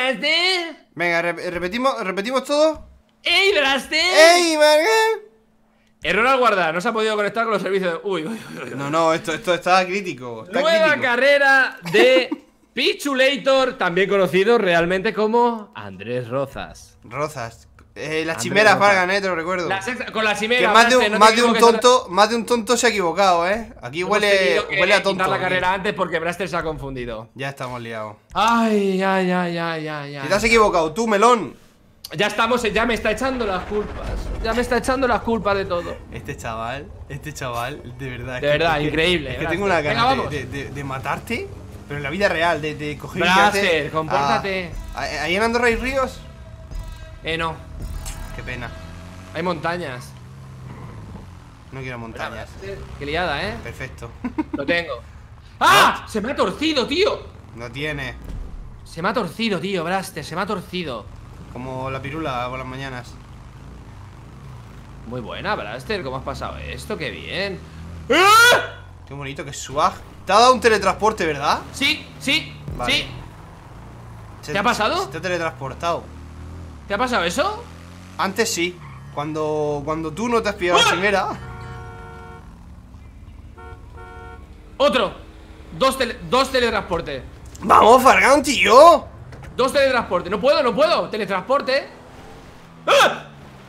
Blaster! Venga, repetimos todo. ¡Ey, Blaster! ¡Ey, Marga! Error al guardar, no se ha podido conectar con los servicios de... Uy. No, esto está crítico. Nueva carrera de Pichulator, también conocido realmente como Andrés Rozas. Rozas. La chimera, Fargan, te lo recuerdo. Con la Que chimera. más de un tonto se ha equivocado, Aquí huele a tonto. La carrera antes porque Blaster se ha confundido. Ya estamos liados. Ay. Si te has equivocado, tú, melón. Ya me está echando las culpas. Ya me está echando las culpas de todo. Este chaval, de verdad. De verdad, increíble. Es que tengo una gana de matarte, pero en la vida real, de coger Blaster, compórtate. ¿Ahí en Andorra hay ríos? No. Qué pena. Hay montañas. No quiero montañas. Qué liada, Perfecto. Lo tengo. ¡Ah! Se me ha torcido, tío. No tiene. Se me ha torcido, tío, Blaster. Se me ha torcido. Como la pirula por las mañanas. Muy buena, Blaster. ¿Cómo has pasado esto? ¡Qué bien! Qué bonito, qué swag. Te ha dado un teletransporte, ¿verdad? Sí. Vale. ¿Te ha pasado? Se te ha teletransportado. ¿Te ha pasado eso? Antes sí. Cuando tú no te has pillado la chimera. Otro. Dos teletransportes. ¡Vamos, Fargan, tío! 2 teletransportes. No puedo. Teletransporte. ¡Ah!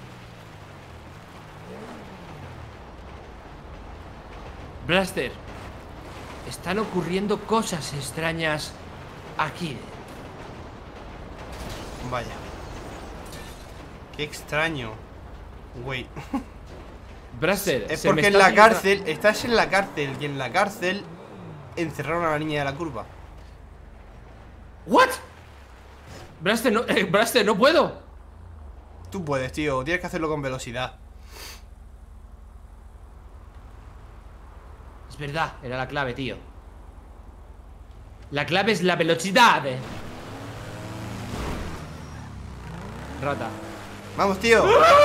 Blaster. Están ocurriendo cosas extrañas aquí. Vaya. Qué extraño. Güey. Blaster. Es porque en la cárcel. Estás en la cárcel. Y en la cárcel encerraron a la niña de la curva. ¿What? Blaster, no puedo. Tú puedes, tío. Tienes que hacerlo con velocidad. Es verdad, era la clave, tío. La clave es la velocidad. Rata. Vamos, tío.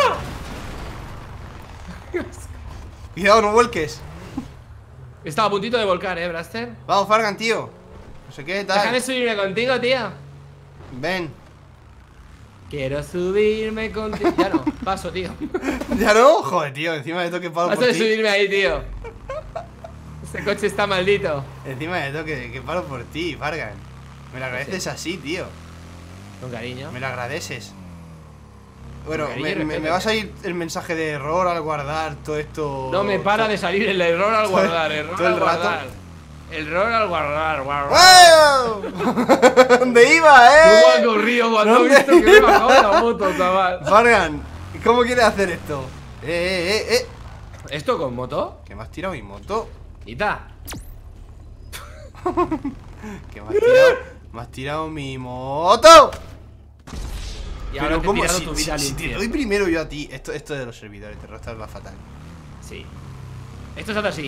Cuidado, no vuelques. Estaba a puntito de volcar, Blaster. Vamos, Fargan, tío. No sé qué tal. Déjame subirme contigo, tío. Ven. Quiero subirme contigo. Ya no, paso, tío. ¿Ya no? Joder, tío, encima de esto que paro Paso por de ti. subirme ahí, tío. Este coche está maldito. Encima de esto que paro por ti, Fargan. Me lo agradeces así, tío. Con cariño. Me lo agradeces. Bueno, Con cariño y me respeto. va a salir el mensaje de error al guardar todo esto. No me para de salir el error al guardar. Error todo el al rato. guardar. Error al guardar. ¡Wow! ¿Dónde iba, ¿Cómo ha corrido cuando he ¿Dónde visto que me he bajado de la moto, chaval? Fargan, ¿cómo quieres hacer esto? ¿Esto con moto? ¿Que me has tirado mi moto? Quita. ¿Que me has tirado mi moto? Y ahora te he ¿cómo? tirado tu vida al Si te infierno. doy primero yo a ti. Esto de los servidores, te rostas va fatal. Sí. Esto se hace así.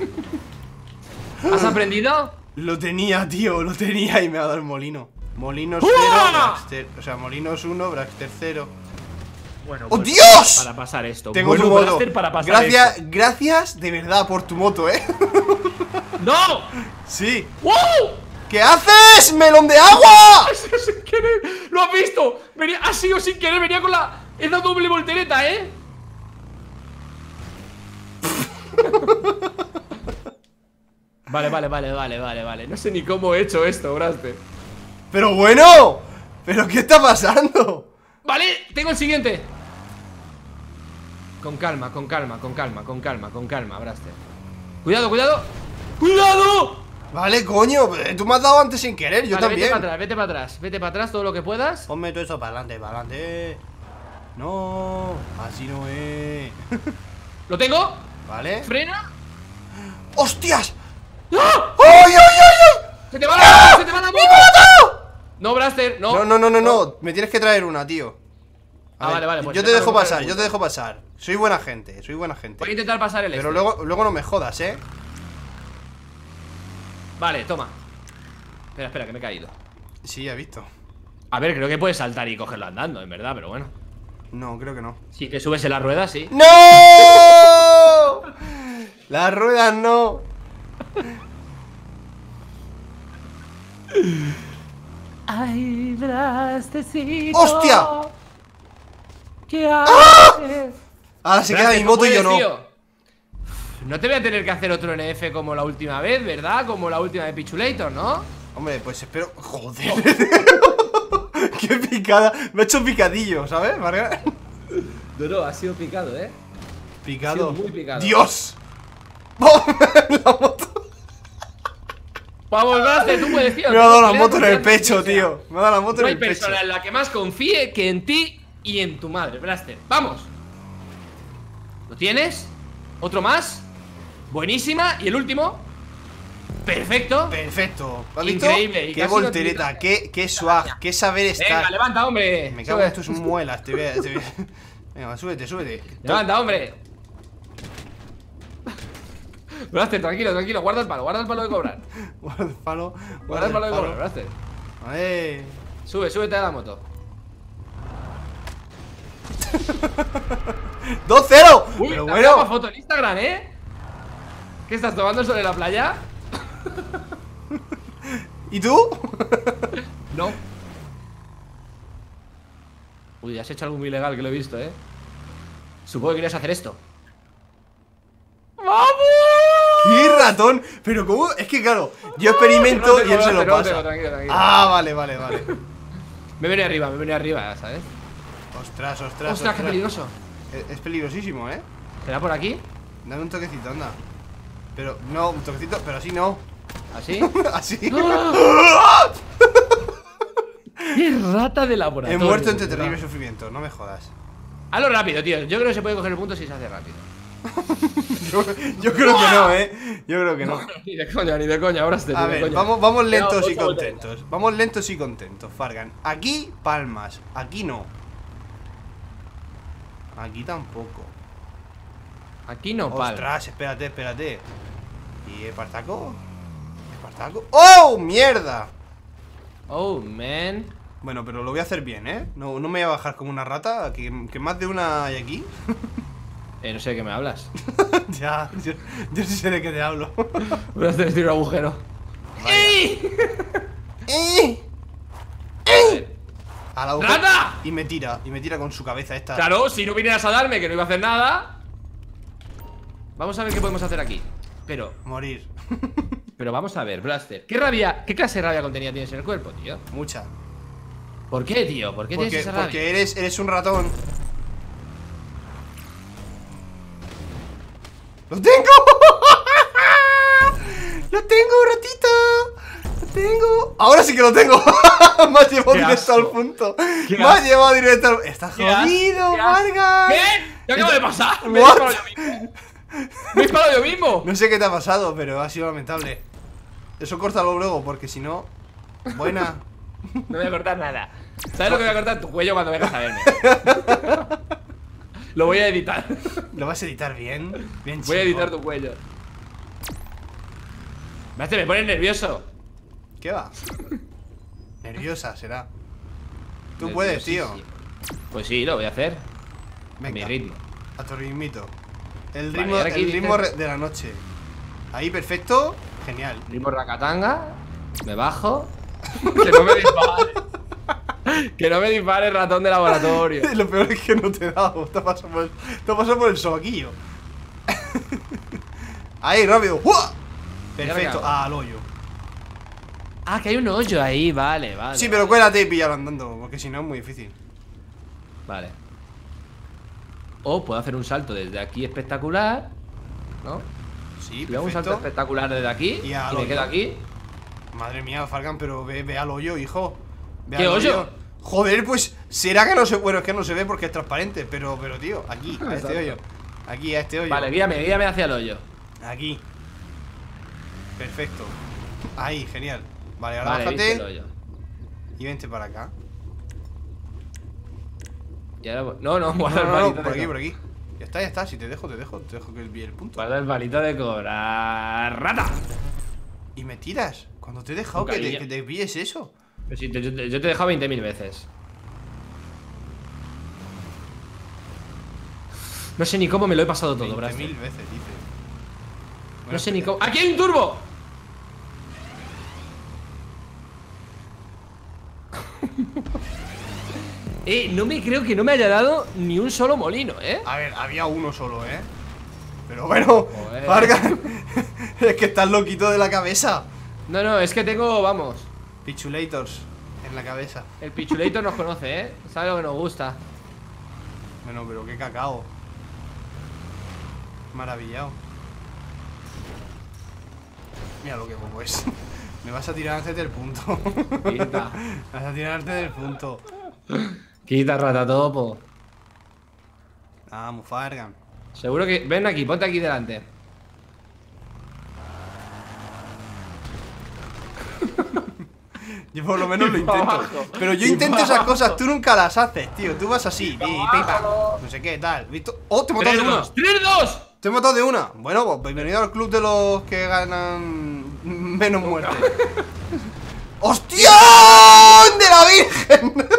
¿Has aprendido? Lo tenía, tío, lo tenía y me ha dado el molino. Molinos 0, Braxter. O sea, Molinos 1, Braxter 0. Bueno, ¡Oh, pues, Dios! Para pasar esto. Tengo Bueno, tu moto. Blaster para pasar Gracias de verdad por tu moto, esto. ¡No! Sí. ¡Wow! ¿Qué haces, melón de agua? Sin querer. ¿Lo has visto? Ha sido sin querer, venía con la... Es la doble voltereta, Vale. No sé ni cómo he hecho esto, Blaster. Pero bueno, ¿pero qué está pasando? Vale, tengo el siguiente. Con calma, Blaster. Cuidado. Vale, coño, tú me has dado antes sin querer, yo Vale, también. Vete para atrás todo lo que puedas. Ponme todo eso para adelante. No, así no es. Lo tengo. Vale. Frena. ¡Hostias! ¡Ah! ¡Ay! Se te va la moto. No, Blaster, no. No. Me tienes que traer una, tío. A ver, Vale. Pues yo te dejo pasar, Soy buena gente, Voy a intentar pasar el Pero este. luego no me jodas, Vale, toma. Espera, que me he caído. Sí, ya he visto. A ver, creo que puedes saltar y cogerlo andando, en verdad, pero bueno. No, creo que no. Sí, que subes en la rueda, sí. ¡No! Las ruedas no. Ay, Ay, Blastercito. ¡Hostia! ¿Qué haces? Ahora se queda Blaster, mi moto y yo puedes, no. tío. No te voy a tener que hacer otro NF como la última vez, ¿verdad? Como la última de Pichulator, ¿no? Hombre, pues espero. Joder. Qué picada. Me ha hecho picadillo, ¿sabes? Marga? No, ha sido picado, ¿eh? Picado. Ha sido muy picado. ¡Dios! ¡Oh! La moto. Vamos, Blaster, tú puedes, tío. Me ha dado la Pelea moto en el confianza, pecho, o sea, tío. Me ha dado la moto No en hay el pecho. persona en la que más confíe que en ti y en tu madre, Blaster. ¡Vamos! ¿Lo tienes? ¿Otro más? Buenísima. ¿Y el último? Perfecto. Perfecto. ¿Lo has visto? Increíble. Y Qué casi voltereta, no qué swag, qué saber Venga, estar. levanta, hombre. Me cago en Sube. tus muelas, te voy a. Venga, súbete, súbete. Levanta, hombre. Blaster, tranquilo, tranquilo. Guarda el palo de cobrar. Guarda el palo. Guarda el palo de cobrar, Blaster. Vale. Súbete a la moto. 2-0. Uy, Pero te bueno. una foto en Instagram, ¿eh? ¿Qué estás tomando sobre la playa? ¿Y tú? No. Uy, has hecho algo muy ilegal que lo he visto, ¿eh? Supongo que querías hacer esto. ¡Vamos! ¡Qué ratón! Pero cómo, es que claro, yo experimento y él se lo pasa. Tranquilo, tranquilo. Ah, vale, vale, vale. Me viene arriba, ¿sabes? Ostras, ostras. ¡Ostras, qué peligroso! Es peligrosísimo, ¿eh? ¿Será por aquí? Dame un toquecito, anda. Pero, no, un toquecito, pero así no. ¿Así? Así. ¡Qué rata de laboratorio! He muerto entre ¿verdad? terrible sufrimiento, no me jodas. Hazlo rápido, tío. Yo creo que se puede coger el punto si se hace rápido. Yo creo que no, ¿eh? Yo creo que no. Ni de coña, ahora A ver, vamos lentos y Venga, contentos. Vamos lentos y contentos, Fargan. Aquí palmas, aquí no. Aquí tampoco. Aquí no, pal. Ostras, espérate, espérate. ¿Y Espartaco? ¿Espartaco? ¡Oh, mierda! Oh, man. Bueno, pero lo voy a hacer bien, ¿eh? No me voy a bajar como una rata, que más de una hay aquí. No sé de qué me hablas. Ya, yo sí sé de qué te hablo. Voy a hacer un agujero. ¡Ey! A la agujero. ¡Rata! Y me tira con su cabeza esta. Claro, si no vinieras a darme, que no iba a hacer nada. Vamos a ver qué podemos hacer aquí. Pero vamos a ver, Blaster. ¿Qué clase de rabia contenida tienes en el cuerpo, tío? Mucha. ¿Por qué, tío? ¿Por qué tienes esa rabia? Porque eres un ratón. ¡Lo tengo! ¡Lo tengo, ratito! ¡Lo tengo! ¡Ahora sí que lo tengo! Me has llevado directo al punto. Me has llevado directo al... ¡Está jodido, Vargas! ¿Qué? ¿Qué acaba de pasar? Me he What? disparado yo mismo. Me he disparado yo mismo. No sé qué te ha pasado, pero ha sido lamentable. Eso córtalo luego, porque si no... Buena. No voy a cortar nada. ¿Sabes lo que voy a cortar? Tu cuello cuando vengas a verme. Lo voy a editar. ¿Lo vas a editar bien? Bien Voy a chico. editar tu cuello. Me pones nervioso. ¿Qué va? Nerviosa será. Tú puedes, tío. Pues sí, lo voy a hacer. A mi Venga, ritmo. a tu ritmito. El Vale, ritmo, ahora aquí el ritmo dices- de la noche. Ahí, perfecto. Genial. Ritmo racatanga. Me bajo. Que no me dispare. Que no me dispare, ratón de laboratorio. Lo peor es que no te he dado. Te ha pasado por el sobaquillo. Ahí, rápido. ¡Uah! Perfecto. hago? Ah, al hoyo. Ah, que hay un hoyo ahí, vale. Sí, pero cuélate y píllalo andando, porque si no es muy difícil. Vale. O puedo hacer un salto desde aquí espectacular, ¿no? Sí, Si hago un salto perfecto. espectacular desde aquí Y y, al me hoyo. quedo aquí. Madre mía, Falcon, pero ve al hoyo, hijo. Ve ¿Qué al hoyo? Joder, pues será que no se... Bueno, es que no se ve porque es transparente, pero tío, aquí, a este Exacto. hoyo. Aquí, a este hoyo. Vale, guíame hacia el hoyo. Aquí. Perfecto. Ahí, genial. Vale, ahora Vale, he visto el bájate hoyo. y vente para acá. Y ahora no, No, guarda el no, palito por de aquí, co- por aquí. Ya está, si te dejo que el punto. Guarda el palito de cobrar. ¡Rata! Y me tiras. Cuando te he dejado Con cariño. que te pilles eso. Pero si yo te he dejado 20.000 veces. No sé ni cómo me lo he pasado todo, 20.000 Braster. veces, dice. No sé ni cómo. ¡Aquí hay un turbo! No me creo que no me haya dado ni un solo molino, ¿eh? A ver, había uno solo, ¿eh? Pero bueno, Joder. Fargan, es que estás loquito de la cabeza. No, es que tengo, vamos, Pichulators en la cabeza. el Pichulator nos conoce, ¿eh? Sabe lo que nos gusta. Bueno, pero qué cacao. Maravillado. Mira lo que bobo es. Me vas a tirar antes del punto. Quita. Me vas a tirar antes del punto. Quita, ratatopo. Vamos, Fargan. Seguro que... Ven aquí, ponte aquí delante. Yo por lo menos lo intento. Abajo. Pero yo intento esas cosas, tú nunca las haces, tío. Tú vas así, pipa, no sé qué, tal. ¿Visto? ¡Oh, te he matado de una! 3-2. Te he matado de una. Bueno, pues bienvenido al club de los que ganan menos muerte. ¡Hostia! ¡De la Virgen!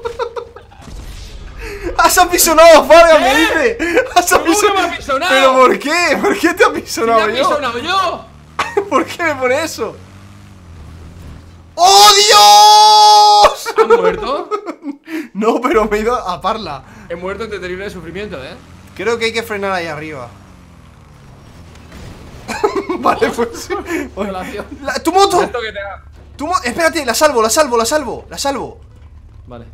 ¡Has apisonado, Fargan, me dice! ¡Has ¿Cómo que apisonado! me ha apisonado? ¿Pero por qué? ¿Por qué te he apisonado ¿Me he yo? apisonado yo? ¿Por qué me pone eso? ¡Oh, Dios! ¿Has muerto? No, pero me he ido a parla. He muerto entre terrible sufrimiento, ¿eh? Creo que hay que frenar ahí arriba. Vale, pues sí. Violación. ¡Tu moto! Esto que te haga. Espérate, la salvo, la salvo, la salvo, la salvo. Vale.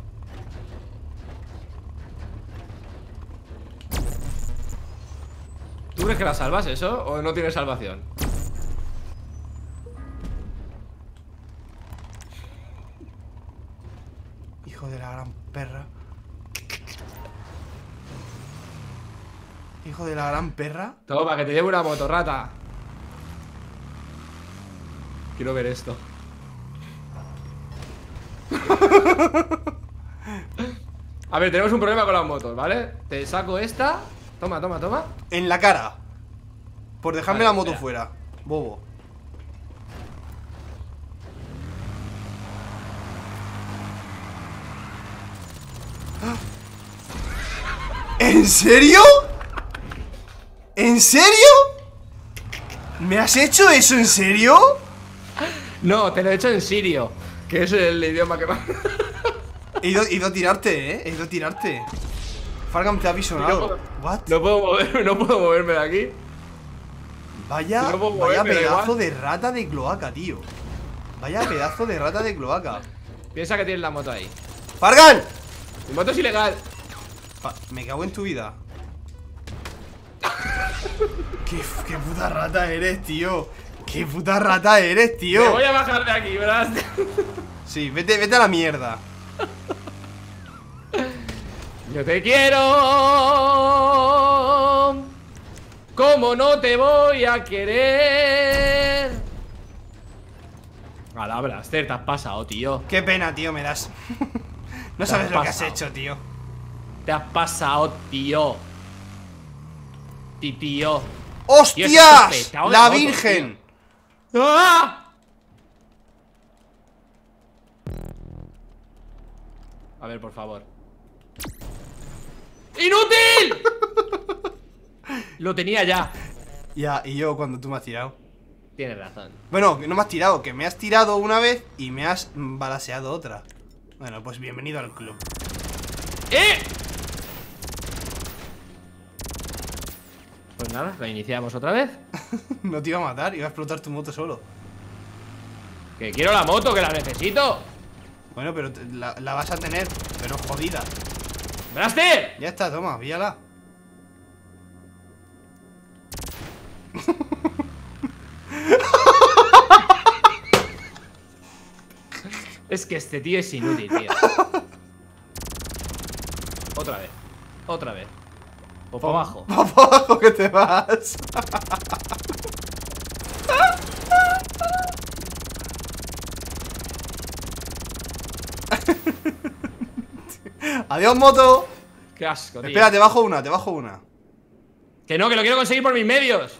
¿Tú crees que la salvas eso? ¿O no tiene salvación? Hijo de la gran perra. Hijo de la gran perra. Toma, que te lleve una motorrata. Quiero ver esto. A ver, tenemos un problema con las motos, ¿vale? Te saco esta. Toma, toma, toma. En la cara. Por dejarme Vale, la moto espera. fuera. Bobo. ¿En serio? ¿En serio? ¿Me has hecho eso en serio? No, te lo he hecho en sirio, que es el idioma que más... He ido a tirarte, He ido a tirarte. Fargan te ha apisonado. What? No puedo moverme de aquí. Vaya, no puedo vaya moverme, da pedazo igual. de rata de cloaca, tío. Vaya pedazo de rata de cloaca. Piensa que tienes la moto ahí. ¡Fargan! Mi moto es ilegal. Me cago en tu vida. ¿Qué puta rata eres, tío? ¡Qué puta rata eres, tío! Me voy a bajar de aquí, ¿verdad? Sí, vete a la mierda. Yo te quiero. ¿Cómo no te voy a querer? A la Blaster, te has pasado, tío. Qué pena, tío, me das. No Te sabes has lo que has pasado. hecho, tío. Te has pasado, tío. Tío. Tío, es ¡Hostias! petado de ¡La moto, Virgen! tío. ¡Ah! A ver, por favor. ¡Inútil! Lo tenía ya. Ya, y yo cuando tú me has tirado. Tienes razón. Bueno, que no me has tirado, que me has tirado una vez y me has balaseado otra. Bueno, pues bienvenido al club. Pues nada, lo iniciamos otra vez. No te iba a matar, iba a explotar tu moto solo. Que quiero la moto, que la necesito. Bueno, pero la vas a tener, pero jodida. ¡Blaster! Ya está, toma, píllala. Es que este tío es inútil, tío. Otra vez. Otra vez. O para abajo. Para abajo que te vas. Adiós, moto. Qué asco, tío. Espera, te bajo una, te bajo una. Que no, que lo quiero conseguir por mis medios.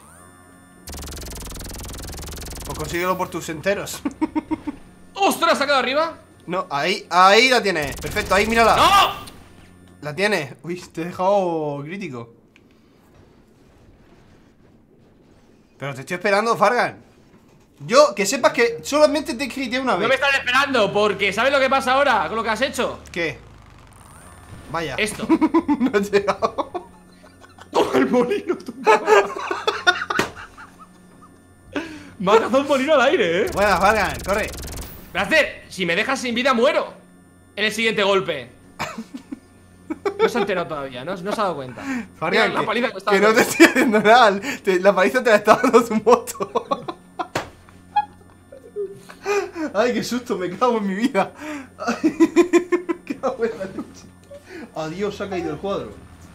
Pues consíguelo por tus enteros. ¡Ostras! ¿Se ha quedado arriba? No, ahí la tienes. Perfecto, ahí mírala. ¡No! La tienes. Uy, te he dejado crítico. Pero te estoy esperando, Fargan. Yo, que sepas que solamente te grité una vez. No me están esperando, porque ¿sabes lo que pasa ahora con lo que has hecho? ¿Qué? Vaya. Esto. No has llegado. Toma el molino, tu madre. Me ha cazado un molino al aire, Buenas, Vargan, corre. Blaster, si me dejas sin vida, muero en el siguiente golpe. No se ha enterado todavía, no se ha dado cuenta. Vargan, la paliza que no te estoy haciendo nada. La paliza te la está dando tu moto. Ay, qué susto, me cago en mi vida. Ay, me cago en la leche. Adiós, se ha caído el cuadro.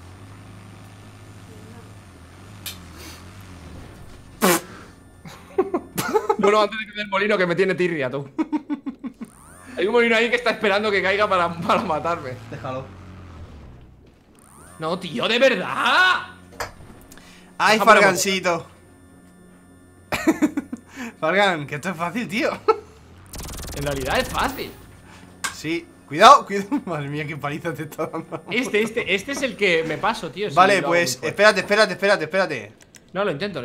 Bueno, antes de que el molino que me tiene tirria, tú. Hay un molino ahí que está esperando que caiga para matarme. Déjalo. No, tío, de verdad. Ay, Déjame Fargancito. Fargan, que esto es fácil, tío. En realidad es fácil. Sí, cuidado, cuidado. Madre mía, qué paliza te está dando. Este es el que me paso, tío. Vale, pues espérate. No, lo intento.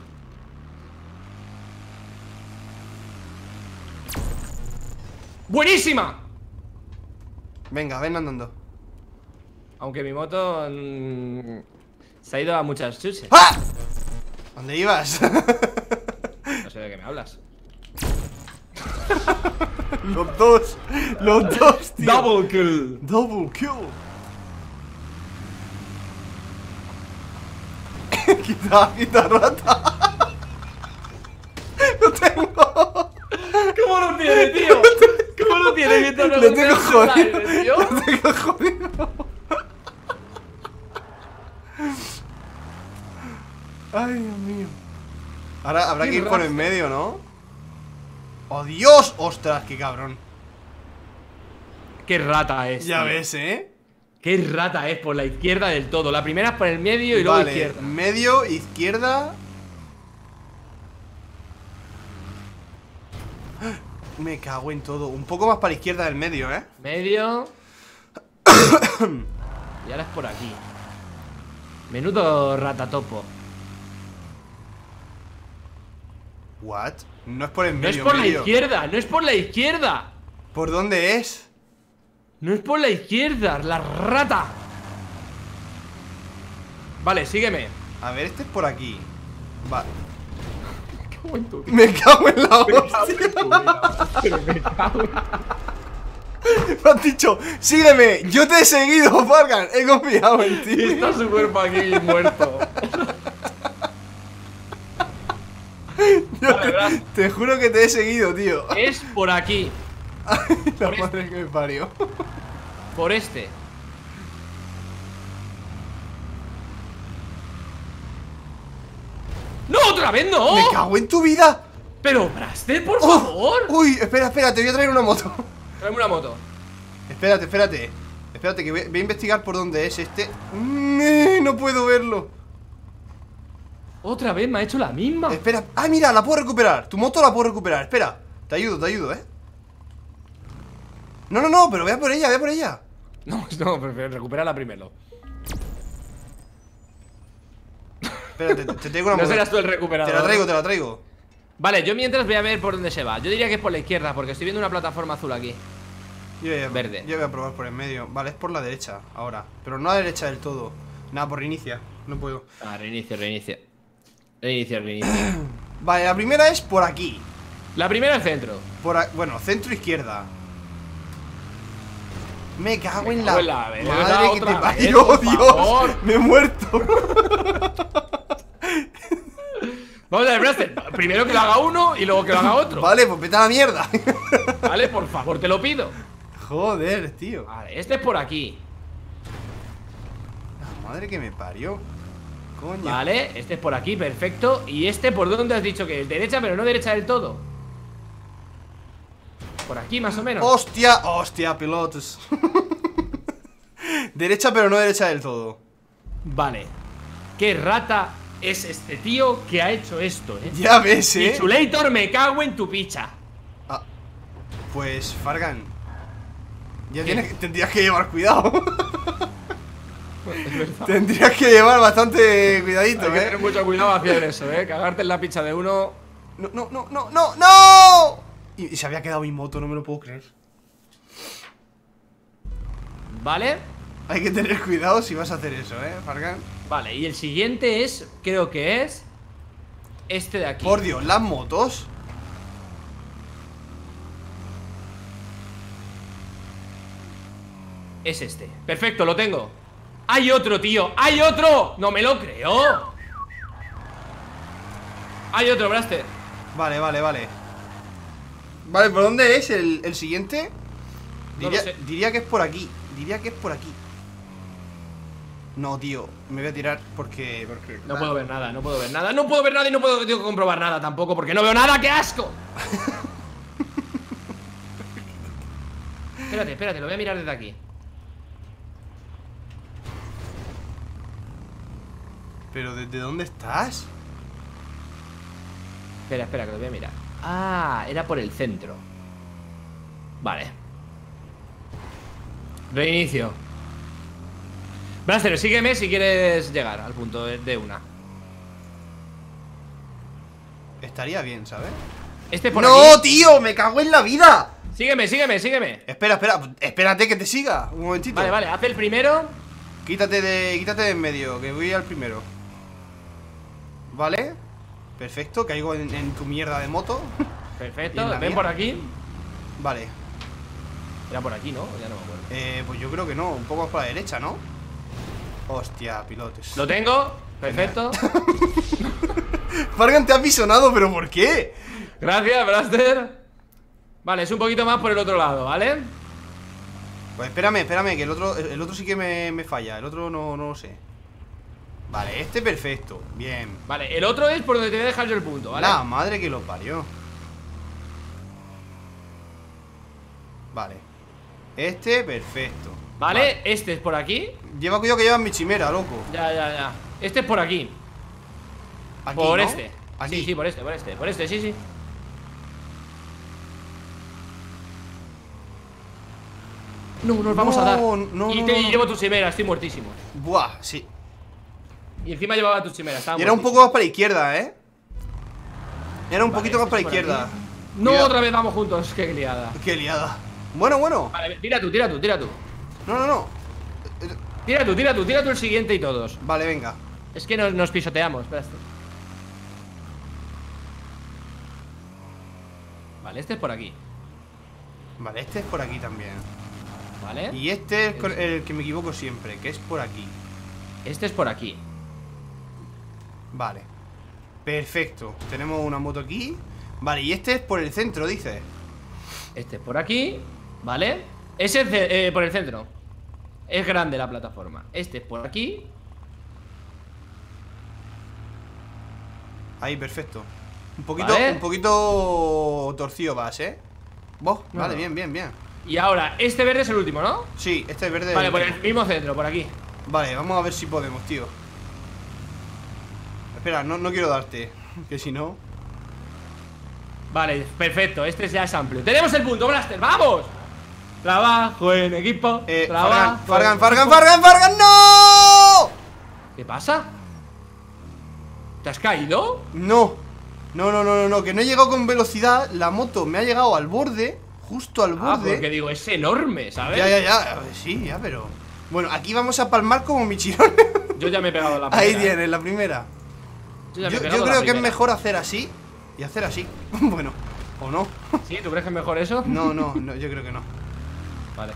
¡Buenísima! Venga, ven andando. Aunque mi moto se ha ido a muchas chuches. ¡Ah! ¿Dónde ibas? No sé de qué me hablas. Los dos, tío. Double kill. Double kill. Quita rata. Lo tengo. ¿Cómo lo tiene, tío? ¿Cómo lo tiene? Mientras no Lo tengo jodido. tío. Lo tengo jodido. Ay, Dios mío. Ahora habrá que ir por en medio, ¿no? ¡Oh, Dios! ¡Ostras, qué cabrón! Qué rata es. Ya tío. ves, ¿eh? Qué rata es por la izquierda del todo. La primera es por el medio y luego Vale, izquierda. medio, izquierda. Me cago en todo. Un poco más para la izquierda del medio, ¿eh? Medio. Y ahora es por aquí. Menudo ratatopo. ¿What? No es por el No medio. es por la medio. izquierda, no es por la izquierda. ¿Por dónde es? No es por la izquierda, la rata. Vale, sígueme. A ver, este es por aquí. Vale. Me Me cago en la hostia. Me cago en... Me has dicho, sígueme, yo te he seguido, Fargan. He confiado en ti. Está su cuerpo aquí muerto. Yo Vale, te juro que te he seguido, tío. Es por aquí. La por madre que me parió. Por este. ¡No, otra vez no! Me cago en tu vida. Pero, Braster, por Oh, favor. uy, espera, te voy a traer una moto. Tráeme una moto. Espérate, que voy a investigar por dónde es este. No puedo verlo. Otra vez me ha hecho la misma. Espera, ah, mira, la puedo recuperar. Tu moto la puedo recuperar, espera. Te ayudo, No, pero voy a por ella. No, pero recupérala primero. Espérate, te traigo una No moto. serás tú el recuperador. Te la traigo. Vale, yo mientras voy a ver por dónde se va. Yo diría que es por la izquierda, porque estoy viendo una plataforma azul aquí. Verde. Yo voy a probar por el medio. Vale, es por la derecha, ahora. Pero no a la derecha del todo. Nada, por reinicia. No puedo. Ah, reinicio. Vale, la primera es por aquí. La primera, el centro. Bueno, centro izquierda. Me cago en cago la en la madre que te otra vez, parió, por Dios. favor. Me he muerto. Vamos a ver, Braster. Primero que lo haga uno y luego que lo haga otro. Vale, pues vete a la mierda. Vale, por favor, te lo pido. Joder, tío. Vale, este es por aquí. La madre que me parió. Coño. Vale, este es por aquí, perfecto. Y este, ¿por dónde has dicho que es? Derecha, pero no derecha del todo. Por aquí, más o menos. Hostia, pilotos. Derecha, pero no derecha del todo. Vale. Qué rata es este tío que ha hecho esto, Ya ves, Pichulator, me cago en tu picha. Ah, pues, Fargan, tendrías que llevar cuidado. Tendrías que llevar bastante cuidadito, Hay que tener mucho cuidado haciendo eso, cagarte en la picha de uno. No, no, no, no, no, no. Y se había quedado mi moto, no me lo puedo creer. Vale. Hay que tener cuidado si vas a hacer eso, Fargan. Vale, y el siguiente es, creo que es este de aquí. Por Dios, las motos. Es este. Perfecto, lo tengo. ¡Hay otro, tío! ¡Hay otro! ¡No me lo creo! ¡Hay otro, Blaster! Vale, vale, vale. Vale, ¿por dónde es el siguiente? No lo sé. Diría que es por aquí. Diría que es por aquí. No, tío, me voy a tirar porque No puedo ver nada, no puedo ver nada. No puedo ver nada y no puedo tengo que comprobar nada tampoco porque no veo nada, ¡qué asco! Espérate, espérate, lo voy a mirar desde aquí. ¿Pero desde dónde estás? Espera, espera, que lo voy a mirar. Ah, era por el centro. Vale. Reinicio. Blaster, sígueme si quieres llegar al punto de una. Estaría bien, ¿sabes? Este por ¡No, aquí. tío! ¡Me cago en la vida! Sígueme, sígueme, sígueme. Espera, espera, espérate que te siga. Un momentito. Vale, vale, haz el primero. Quítate de en medio, que voy al primero. ¿Vale? Perfecto, caigo en tu mierda de moto. Perfecto, ven por aquí. Vale. Era por aquí, ¿no? Ya no me acuerdo. Pues yo creo que no, un poco más para la derecha, ¿no? Hostia, pilotes. Lo tengo, perfecto. Fargan, te has bisonado, ¿pero por qué? Gracias, Blaster. Vale, es un poquito más por el otro lado, ¿vale? Pues espérame, que el otro sí que me falla. El otro no lo sé. Vale, este perfecto, bien. Vale, el otro es por donde te voy a dejar yo el punto, ¿vale? La madre que lo parió. Vale. Este, perfecto. Vale, este es por aquí. Lleva cuidado que llevan mi chimera, loco. Ya, ya, ya. Este es por aquí. Aquí, Por ¿no? este. Aquí. Sí, sí, por este, sí, sí. No, nos vamos a dar. No, y no, te no. llevo tu chimera, estoy muertísimo. Buah, sí. Y encima llevaba tu chimera, estaba Y era un muertísimo. poco más para la izquierda, Era un Vale, poquito más para la por izquierda. aquí. No, Cuidado. otra vez vamos juntos, qué liada. Qué liada. Bueno, bueno. Vale, tira tú, tira tú, tira tú. No, no, no. Tira tú, tira tú, tira tú el siguiente y todos. Vale, venga. Es que nos pisoteamos, espera. Vale, este es por aquí. Vale, este es por aquí también. Vale. Y este es el que me equivoco siempre, que es por aquí. Este es por aquí. Vale. Perfecto. Tenemos una moto aquí. Vale, y este es por el centro, dices. Este es por aquí. Vale. Ese es por el centro. Es grande la plataforma. Este es por aquí. Ahí, perfecto. Un Vale. poquito torcido vas, Vos, No, vale, no. bien, bien, bien. Y ahora, este verde es el último, ¿no? Sí, este es verde. Vale, por el mismo centro, por aquí. Vale, vamos a ver si podemos, tío. Espera, no quiero darte. Que si no. Vale, perfecto, este ya es amplio. ¡Tenemos el punto, Blaster! ¡Vamos! Trabajo en equipo. Trabajo Fargan, ¡no! ¿Qué pasa? ¿Te has caído? No, que no he llegado con velocidad. La moto me ha llegado al borde. Justo al borde. Porque digo, es enorme, ¿sabes? Ya, sí, ya, pero. Bueno, aquí vamos a palmar como michirones. Yo ya me he pegado la primera. Ahí tienes, la primera. Ya me he Yo pegado la creo que es primera. mejor hacer así y hacer así. Bueno, o no. ¿Sí? ¿Tú crees que es mejor eso? No, yo creo que no. Vale.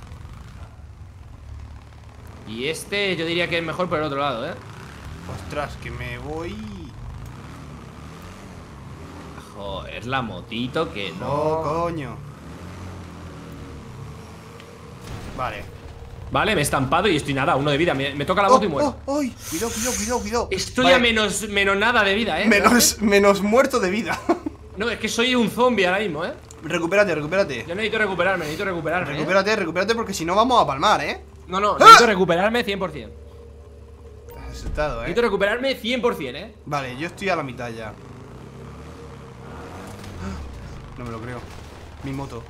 Y este yo diría que es mejor por el otro lado, ¿eh? Ostras, que me voy. Joder, la motito que no. No, coño. Vale. Vale, me he estampado y estoy nada, uno de vida. Me toca la moto y muero. ¡Ay! Cuidado. Estoy Vale. a menos nada de vida, ¿eh? Menos muerto de vida. No, es que soy un zombie ahora mismo, ¿eh? Recupérate. Yo necesito recuperarme, ¿eh? Recupérate porque si no vamos a palmar, No, necesito recuperarme 100%. Estás asustado, Necesito recuperarme 100%, ¿eh? Vale, yo estoy a la mitad ya. No me lo creo. Mi moto.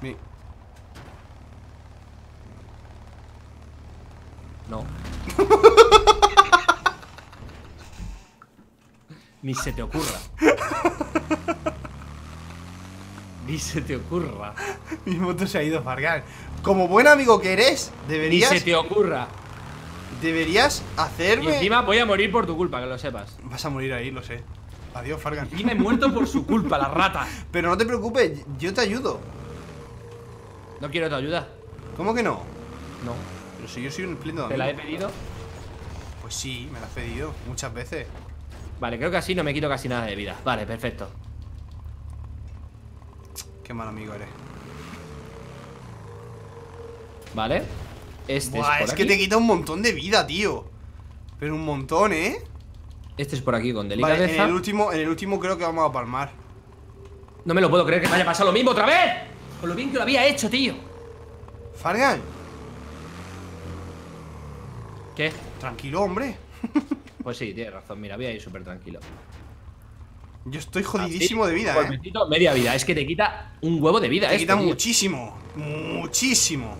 No. Ni se te ocurra. Ni se te ocurra. Mi moto se ha ido, Fargan. Como buen amigo que eres, deberías... Ni se te ocurra. Deberías Y hacerme... encima voy a morir por tu culpa, que lo sepas. Vas a morir ahí, lo sé. Adiós, Fargan. Y me he muerto por su culpa, la rata. Pero no te preocupes, yo te ayudo. No quiero tu ayuda. ¿Cómo que no? No. Pero si yo soy un espléndido ¿Te la he amigo. pedido? Pues sí, me la has pedido muchas veces. Vale, creo que así no me quito casi nada de vida. Vale, perfecto. Qué mal amigo eres. Vale. Este Buah, es por es aquí. que te quita un montón de vida, tío. Pero un montón, ¿eh? Este es por aquí con Vale, delicadeza. en el último creo que vamos a palmar. No me lo puedo creer que me haya pasado lo mismo otra vez. Con lo bien que lo había hecho, tío. Fargan, ¿Qué? tranquilo, hombre. Pues sí, tienes razón. Mira, voy a ir súper tranquilo. Yo estoy jodidísimo Así, de vida, un golpecito, media vida. Es que te quita un huevo de vida. Te esto, quita tío. muchísimo. Muchísimo.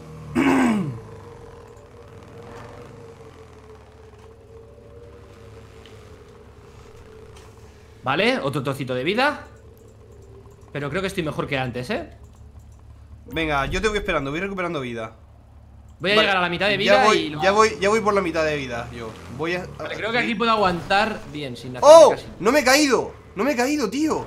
Vale, otro trocito de vida. Pero creo que estoy mejor que antes, ¿eh? Venga, yo te voy esperando, voy recuperando vida. Voy a Vale, llegar a la mitad de vida ya voy, y lo ya hago. voy, ya voy por la mitad de vida. Yo voy a. Vale, creo que aquí puedo aguantar bien, sin hacer ¡Oh! casi. No me he caído. No me he caído, tío.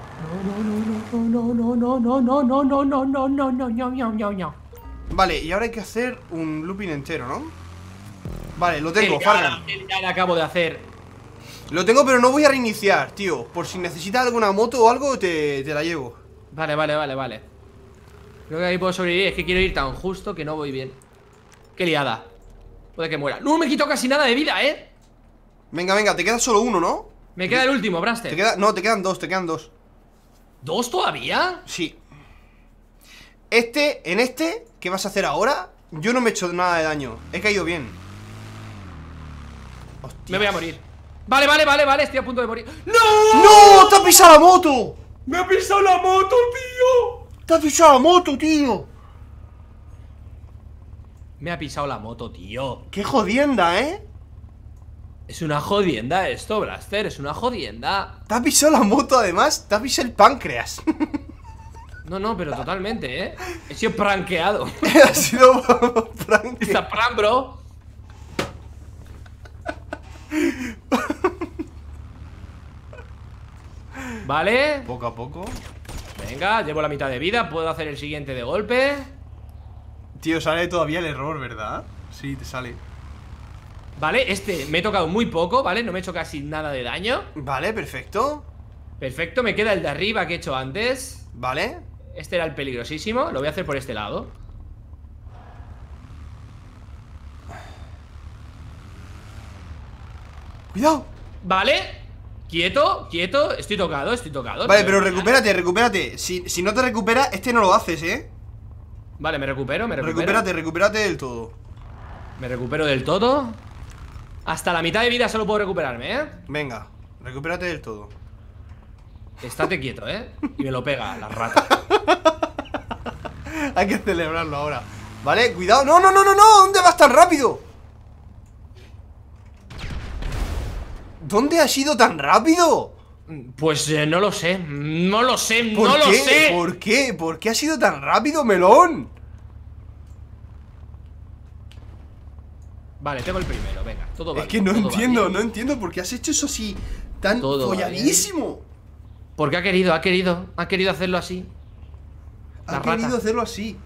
No. Vale, y ahora hay que hacer un looping entero, ¿no? Vale, lo tengo, Ya Fargan. le acabo de hacer. Lo tengo, pero no voy a reiniciar, tío. Por si necesitas alguna moto o algo, te la llevo. Vale. Creo que ahí puedo sobrevivir. Es que quiero ir tan justo que no voy bien. Qué liada. Puede que muera. No me quito casi nada de vida, ¿eh? Venga, te queda solo uno, ¿no? Me queda el último, Braster. No, te quedan dos. ¿Dos todavía? Sí. En este, ¿qué vas a hacer ahora? Yo no me he hecho nada de daño. He caído bien. Hostia. Me voy a morir. Vale, estoy a punto de morir. ¡No! ¡No! ¡Te ha pisado la moto! ¡Me ha pisado la moto, tío! ¡Te ha pisado la moto, tío! Me ha pisado la moto, tío. ¡Qué jodienda, eh! Es una jodienda esto, Braster. Es una jodienda. Te ha pisado la moto, además. Te ha pisado el páncreas. No, pero totalmente, ¿eh? He sido prankeado. Ha sido prank. Está prank, bro. Vale. Poco a poco. Venga, llevo la mitad de vida. Puedo hacer el siguiente de golpe. Tío, sale todavía el error, ¿verdad? Sí, te sale. Vale, este me he tocado muy poco, ¿vale? No me he hecho casi nada de daño. Vale, perfecto. Perfecto, me queda el de arriba que he hecho antes. Vale. Este era el peligrosísimo. Lo voy a hacer por este lado. Cuidado. Vale. Quieto. Estoy tocado. Vale, pero recupérate. Si no te recuperas, este no lo haces, ¿eh? Vale, me recupero. Recupérate del todo. Me recupero del todo. Hasta la mitad de vida solo puedo recuperarme, ¿eh? Venga, recupérate del todo. Estate quieto, ¿eh? Y me lo pega la rata. Hay que celebrarlo ahora. Vale, cuidado. No, ¿dónde vas tan rápido? ¿Dónde has ido tan rápido? Pues no lo sé. No lo sé. ¿Por qué? ¿Por qué has ido tan rápido, melón? Vale, tengo el primero, venga, todo va Es que bien, no todo va entiendo, bien. no entiendo por qué has hecho eso así tan Todo va folladísimo. Porque ha querido hacerlo así. La Ha rata. querido hacerlo así.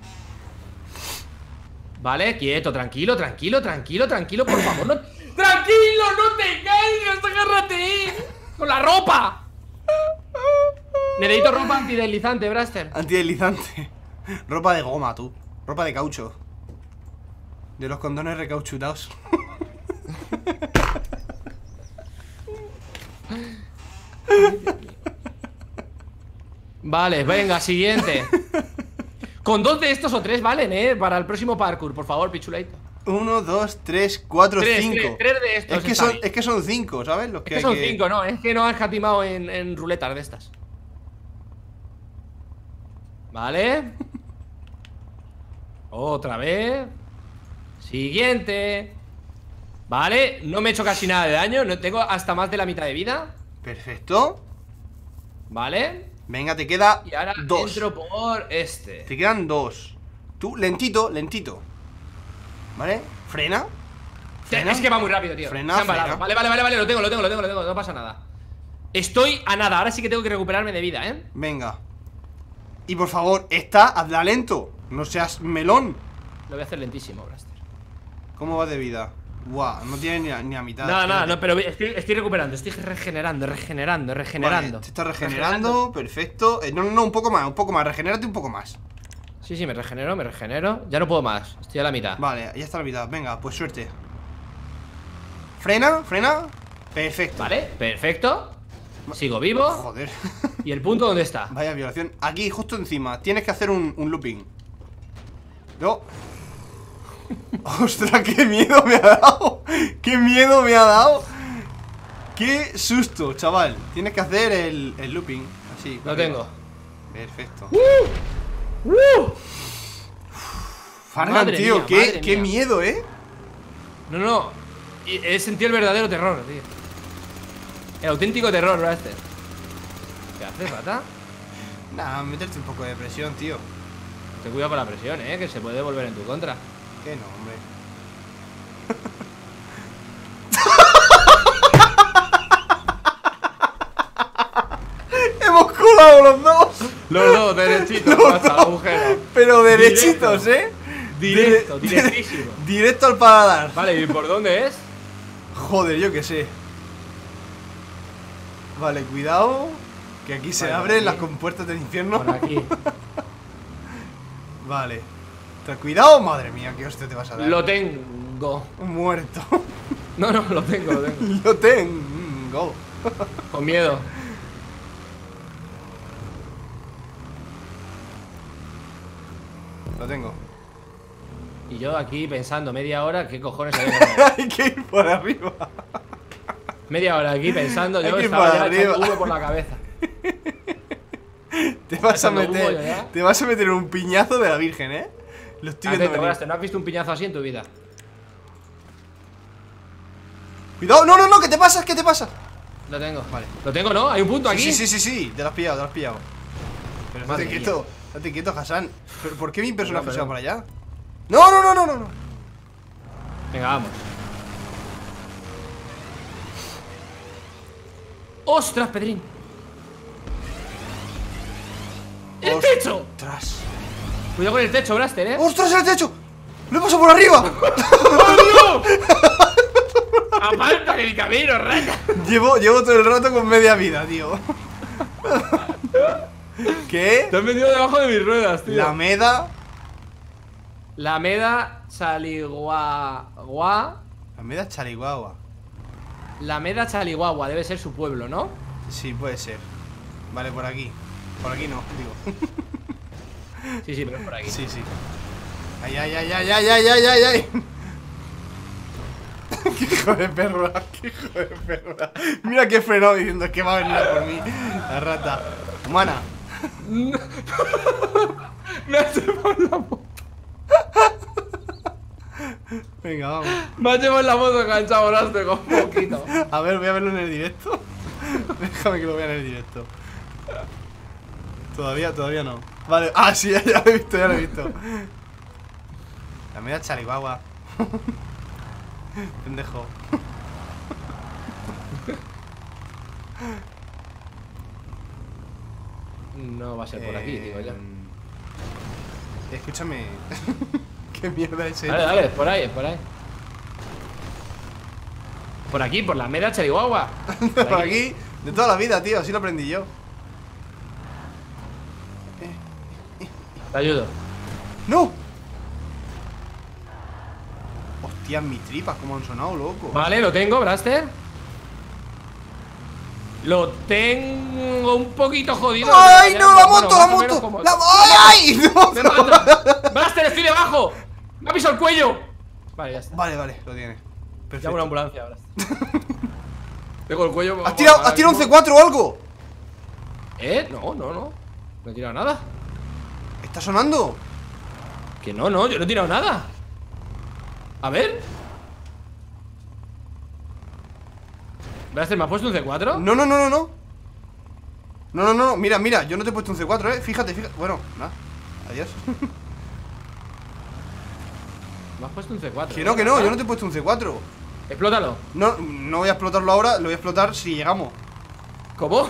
Vale, quieto, tranquilo, por favor, no. ¡Tranquilo! ¡No te caigas! ¡Agárrate! ¡Con la ropa! Necesito ropa antideslizante, Braster. Antideslizante. Ropa de goma, tú. Ropa de caucho. De los condones recauchutados. Vale, venga, siguiente. Con 2 de estos o 3 valen, para el próximo parkour, por favor, pichuleito. 1, 2, 3, 4, 5. 3 de estos. Es que son 5, ¿sabes? Los Es que son 5, no, es que no han escatimado en ruletas de estas. Vale. Otra vez. Siguiente. Vale, no me he hecho casi nada de daño. No tengo hasta más de la mitad de vida. Perfecto. Vale. Venga, te queda Y ahora 2. entro por este. Te quedan 2. Tú, lentito, lentito. ¿Vale? Frena. Es que va muy rápido, tío. Frena, Se ha embalado. frena. Vale, lo tengo. No pasa nada. Estoy a nada. Ahora sí que tengo que recuperarme de vida, ¿eh? Venga. Y por favor, hazla lento. No seas melón. Lo voy a hacer lentísimo, Blaster. ¿Cómo va de vida? Guau, no tiene ni a mitad. No, pero estoy recuperando. Estoy regenerando. Vale, te está regenerando, perfecto. No, un poco más, regenérate un poco más. Sí, me regenero. Ya no puedo más, estoy a la mitad. Vale, ya está a la mitad, venga, pues suerte. Frena. Perfecto. Vale, perfecto. Sigo vivo. Joder. ¿Y el punto dónde está? Vaya violación, aquí, justo encima. Tienes que hacer un looping. No. Ostras, qué miedo me ha dado. Qué miedo me ha dado. Qué susto, chaval. Tienes que hacer el looping. Así. Lo tengo. Perfecto. Madre Fargan, tío, mía, qué miedo, No. He sentido el verdadero terror, tío. El auténtico terror, Blaster. ¿Qué haces, rata? Nah, meterte un poco de presión, tío. Ten cuidado con la presión, que se puede volver en tu contra. Que no, hombre. Hemos colado los dos. Los dos, derechitos, hasta el agujero. Pero derechitos, Directísimo. Directo al paladar. Vale, ¿y por dónde es? Joder, yo qué sé. Vale, cuidado. Que aquí se abren las compuertas del infierno. Por aquí. Vale. Cuidado, madre mía, qué hostia te vas a dar. Lo tengo. Muerto. No, lo tengo. Lo tengo. Con miedo. Lo tengo. Y yo aquí pensando media hora, ¿qué cojones había que hacer? Hay que ir por arriba. Media hora aquí pensando, yo que ir estaba por ya arriba. echando humo por la cabeza. Te vas a Echando humo meter. ya. Te vas a meter un piñazo de la Virgen, Lo estoy viendo Atento, venir. Blaster, ¿no has visto un piñazo así en tu vida? Cuidado, no, ¿qué te pasa? ¿Qué te pasa? Lo tengo. Vale. Lo tengo, ¿no? Hay un punto aquí. Sí, te lo has pillado, Pero Madre date quieto, Hassan. ¿Pero por qué mi personaje Perdón, se va para allá? No. Venga, vamos. ¡Ostras, Pedrín! ¡El techo! ¡Ostras! Cuidado con el techo, Blaster, ¡Ostras, el techo! ¡Lo he pasado por arriba! ¡Oh, Dios! ¡Aparta del camino, rata! Llevo todo el rato con media vida, tío. ¿Qué? Te has metido debajo de mis ruedas, tío. La meda. La Meda Chaliguagua. La meda Chaliguagua. La Meda Chaliguagua, debe ser su pueblo, ¿no? Sí, puede ser. Vale, por aquí. Por aquí no, digo. Sí, pero es por aquí. Sí. Ay. Qué hijo de perra, Mira que he frenado diciendo que va a venir a por mí. La rata. Humana. Me has llevado en la moto. Venga, vamos. Me has llevado en la moto enganchado, Blaster, con un poquito. A ver, voy a verlo en el directo. Déjame que lo vea en el directo. Todavía no. Vale, sí, ya lo he visto. La media Chaliguagua. Pendejo. No va a ser por aquí, digo yo. Escúchame. ¿Qué mierda es eso? Dale, es por ahí. Por aquí, por la Meda Chaliguagua. Por aquí, de toda la vida, tío, así lo aprendí yo. Te ayudo. ¡No! Hostia, mis tripas, como han sonado, loco. Vale, lo tengo, Blaster. Lo tengo un poquito jodido. ¡Ay, pero no! ya, ¡La bueno, moto, más la o menos moto! como- ¡Ay! ¡No! ¡Me mata! ¡Blaster, estoy debajo! ¡Me ha pisado el cuello! Vale, ya está. Vale, lo tiene. Llamo Perfecto. una ambulancia, Blaster. Tengo el cuello. ¿Has tirado un C4 o algo? No. No he tirado nada. ¿Está sonando? Que no, yo no he tirado nada. A ver. Blaster, ¿me has puesto un C4? No. No, mira, yo no te he puesto un C4, fíjate. Bueno, nada, adiós. Me has puesto un C4. Que no, yo no te he puesto un C4. Explótalo. No voy a explotarlo ahora, lo voy a explotar si llegamos. ¿Cómo?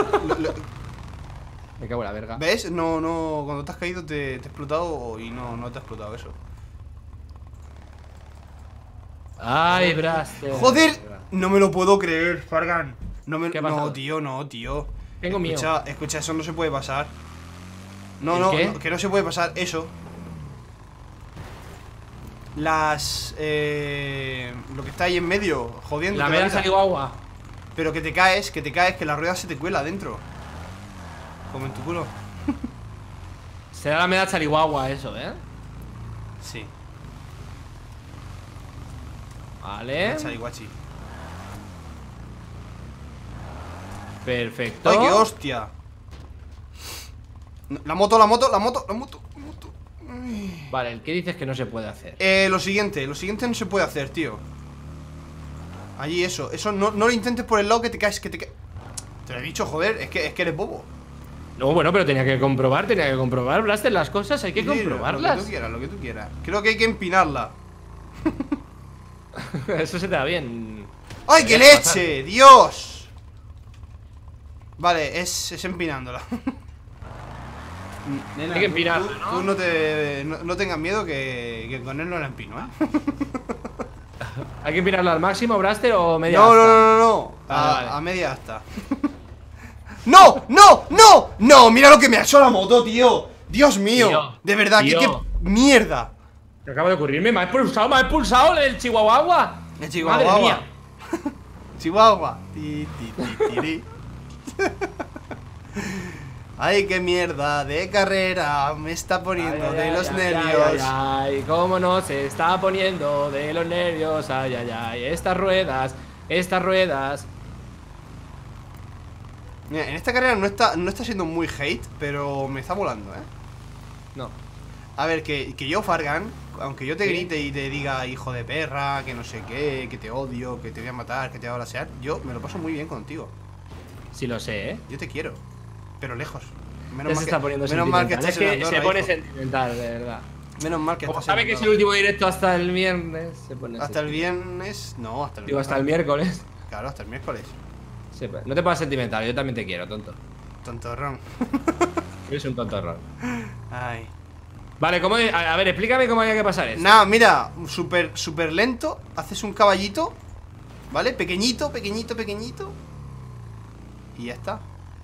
Me cago en la verga. ¿Ves? No, cuando te has caído te he explotado y no te ha explotado eso. Ay, Braster. ¡Joder! No me lo puedo creer, Fargan. ¿Qué ha pasado? No, tío. Tengo miedo. Escucha, eso no se puede pasar. ¿Qué? Que no se puede pasar eso. Las... lo que está ahí en medio, jodiendo. La media ha salido agua. Pero que te caes, que la rueda se te cuela adentro. Como en tu culo. Será la media Chalihuahua eso, Sí. Vale. Chalihuachi. Perfecto. ¡Ay, qué hostia! La moto. Vale, ¿qué dices que no se puede hacer? Lo siguiente no se puede hacer, tío. Allí eso no lo intentes por el lado que te caes, Te lo he dicho, joder, es que eres bobo. No, bueno, pero tenía que comprobar, Blaster, las cosas, hay que comprobarlas. Lo que tú quieras. Creo que hay que empinarla. Eso se te da bien. ¡Ay, qué leche! ¡Dios! Vale, es empinándola. Nena, hay que empinarla, ¿no? Tú no tengas miedo que con él no la empino, ¿Hay que empinarla al máximo, Blaster, o media No, asta? no. Vale. A media asta. ¡No! Mira lo que me ha hecho la moto, tío. Dios mío. Tío, de verdad, tío. qué mierda. Me acaba de ocurrirme, me ha expulsado el Chihuahua. El Chihuahua. Madre mía. Chihuahua. Tiri. Ay, qué mierda de carrera. Me está poniendo de los nervios. Ay, cómo no se está poniendo de los nervios. Ay, estas ruedas. Mira, en esta carrera no está siendo muy hate, pero me está volando, No. A ver, que yo, Fargan, aunque yo te Sí. grite y te diga hijo de perra, que no sé qué, que te odio, que te voy a matar, que te voy a balasear, yo me lo paso muy bien contigo. Sí lo sé, Yo te quiero, pero lejos. Ya se está poniendo sentimental. estás Es que en Andorra, se pone hijo. sentimental, de verdad. Menos mal que Como estás en sabe que es el Andorra. último directo hasta el viernes, se pone Hasta el sentimental. viernes. No, hasta el Digo, hasta el miércoles. Claro, hasta el miércoles. No te pongas sentimental, yo también te quiero, tonto. Tontorrón. Eres un tontorrón. Ay. Vale, ¿cómo? A ver, explícame cómo había que pasar esto. Nada, mira, súper lento. Haces un caballito, ¿vale? Pequeñito. Y ya está.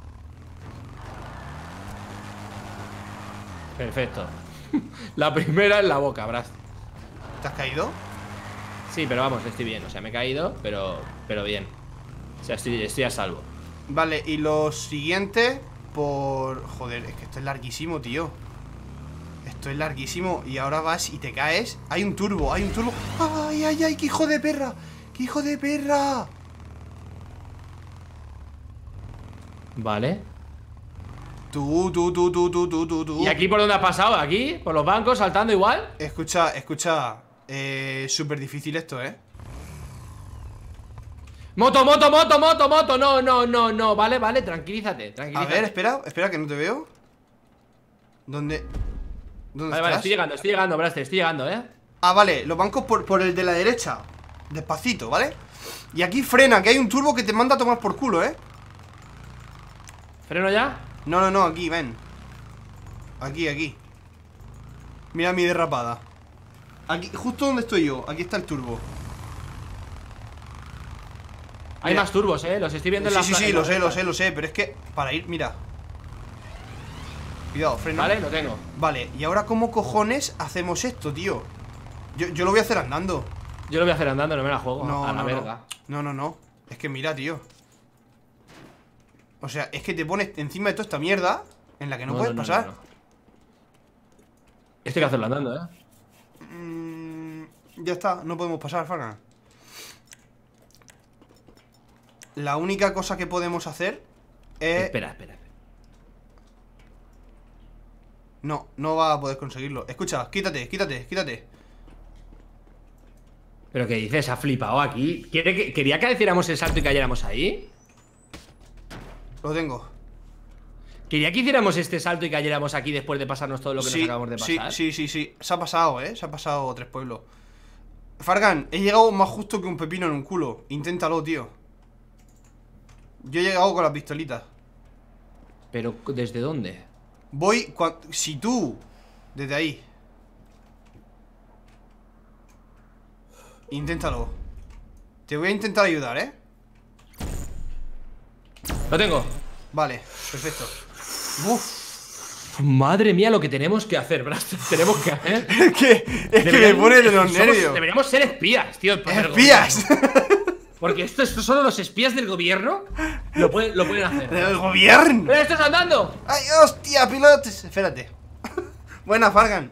Perfecto. La primera en la boca, Bras. ¿Te has caído? Sí, pero vamos, estoy bien. O sea, me he caído, pero bien. O sea, estoy a salvo. Vale, y lo siguiente por... Joder, es que esto es larguísimo, tío. Esto es larguísimo. Y ahora vas y te caes. Hay un turbo. ¡Ay, qué hijo de perra! ¡Qué hijo de perra! Vale. Tú. ¿Y aquí por dónde ha pasado? ¿Aquí? ¿Por los bancos? ¿Saltando igual? Escucha. Súper difícil esto, ¡Moto! No. Vale, tranquilízate. A ver, espera que no te veo. ¿Dónde Vale, estás? estoy llegando, Braster, estoy llegando, Ah, vale, los bancos por el de la derecha. Despacito, ¿vale? Y aquí frena, que hay un turbo que te manda a tomar por culo, ¿Freno ya? No, aquí, ven. Aquí. Mira mi derrapada. Aquí, justo donde estoy yo, aquí está el turbo. Hay Mira. más turbos, los estoy viendo en la Sí, lo sé, pero es que para ir, mira. Cuidado, freno. Vale, lo tengo. Vale, y ahora ¿cómo cojones hacemos esto, tío? Yo lo voy a hacer andando. Yo lo voy a hacer andando, no me la juego. A la verga. No. Es que mira, tío. O sea, es que te pones encima de toda esta mierda en la que no puedes pasar. No. Esto hay que hacerlo andando, Ya está, no podemos pasar, Fargan. La única cosa que podemos hacer es... Espera. No va a poder conseguirlo. Escucha, quítate. ¿Pero qué dices? ¿Ha flipado aquí? ¿Quería que hiciéramos el salto y cayéramos ahí? Lo tengo. Quería que hiciéramos este salto y cayéramos aquí después de pasarnos todo lo que nos acabamos de pasar. Sí. Se ha pasado, se ha pasado 3 pueblos. Fargan, he llegado más justo que un pepino en un culo. Inténtalo, tío. Yo he llegado con las pistolitas. ¿Pero desde dónde? Voy, si tú, desde ahí. Inténtalo. Te voy a intentar ayudar, ¿eh? Lo tengo. Vale, perfecto. Uf. Madre mía, lo que tenemos que hacer, Braster. Tenemos que hacer. Es que me pone de los nervios. Deberíamos ser espías, tío. ¡Espías! Porque esto solo los espías del gobierno lo pueden hacer. ¡Del gobierno! ¡Pero estás andando! ¡Ay, hostia, pilotes! Espérate. Buena, Fargan.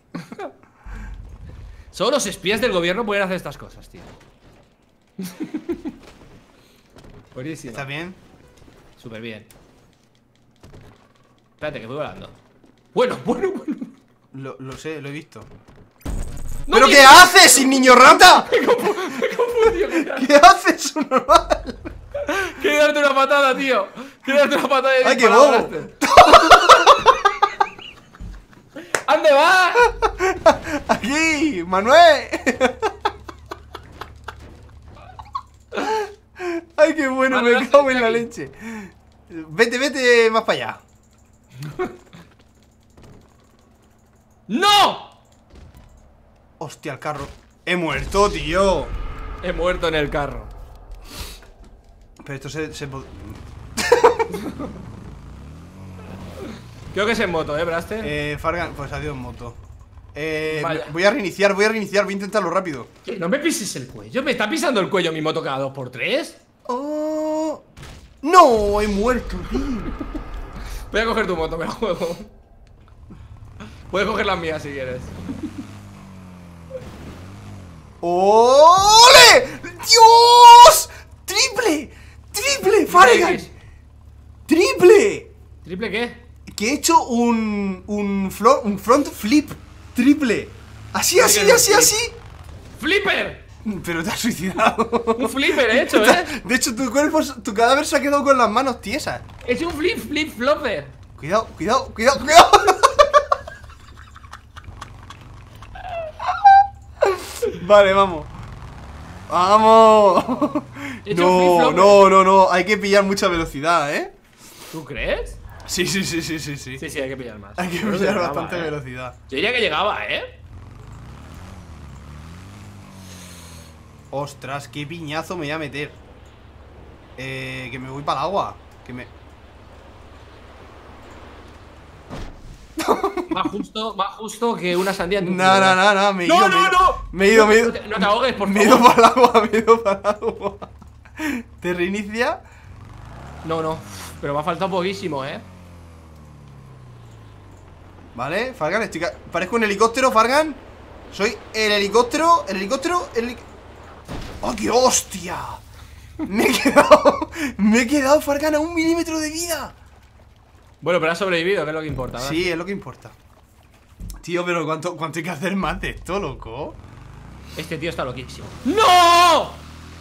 Solo los espías del gobierno pueden hacer estas cosas, tío. Buenísimo. ¿Estás bien? Súper bien. Espérate, que voy volando. Bueno. Lo sé, lo he visto. ¡No, ¿Pero tío! qué haces, niño rata? Me confundió, ¿Qué haces, un normal? Quiero darte una patada, tío. Quiero darte una patada de ¡Ay, qué disparado, bobo! Braster. ¿Dónde vas? ¡Aquí, Manuel! ¡Ay, qué bueno! Vale, Me cago en la aquí. leche. Vete más para allá. ¡No! Hostia, el carro. He muerto, tío. He muerto en el carro. Pero esto Creo que es en moto, Braster. Fargan, pues adiós moto. Vaya. Voy a reiniciar, voy a intentarlo rápido. ¿Qué? No me pises el cuello. ¿Me está pisando el cuello mi moto cada 2x3? Oh. ¡No! He muerto, tío. Voy a coger tu moto, me la juego. Puedes coger las mías si quieres. ¡Ole! ¡Dios! ¡Triple! ¡Triple, Fargan! ¡Triple! ¿Triple qué? Que he hecho un front flip triple. Así. ¡Flipper! Pero te has suicidado. Un flipper he hecho, De hecho, tu cadáver se ha quedado con las manos tiesas. He hecho un flopper. Cuidado. Vale, vamos. ¡Vamos! He hecho un flip-flopper. No. Hay que pillar mucha velocidad, ¿eh? ¿Tú crees? Sí. Sí, hay que pillar más. Hay que Yo creo pillar llegaba, bastante velocidad. Yo diría que llegaba, Ostras, qué piñazo me voy a meter. Que me voy para el agua. Más justo que una sandía en tu No, culo. me he ido. ¡No! Me he ido. No te ahogues, por Me he ido favor. para el agua. ¿Te reinicia? No. Pero me ha faltado poquísimo, Vale, Fargan, parezco un helicóptero, Fargan. Soy el helicóptero. ¡Oh, qué hostia! Me he quedado, Fargan, a 1 milímetro de vida. Bueno, pero has sobrevivido, que es lo que importa, ¿verdad? Sí, es lo que importa. Tío, pero ¿cuánto hay que hacer más de esto, loco? Este tío está loquísimo. ¡No!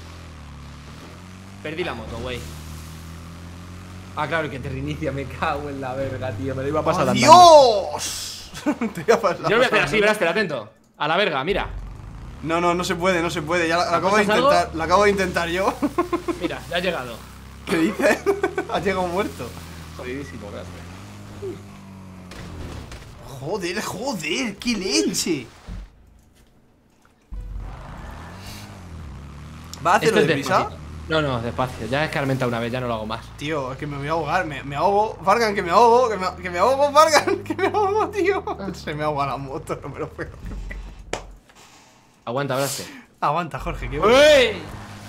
Perdí la moto, güey. Ah, claro, que te reinicia. Me cago en la verga, tío. Me lo iba a pasar andando. ¡Dios! Te voy a pasar. Yo lo voy a hacer así, Braster, atento. A la verga, mira. No se puede. Ya la acabo de ¿Apuestas intentar. algo? La acabo de intentar yo. Mira, ya ha llegado. ¿Qué dices? Has llegado muerto. Jodidísimo, Braster. Joder, qué leche. ¿Vas a hacerlo Esto es deprisa? despacito. No, despacio. Ya he escarmentado una vez, ya no lo hago más. Tío, es que me voy a ahogar, me ahogo. Fargan, que me ahogo, que me ahogo, Fargan, que me ahogo, tío. Se me ahoga la moto, no me lo puedo. Aguanta, Braster. Aguanta, Jorge, que bueno. ¡Uy!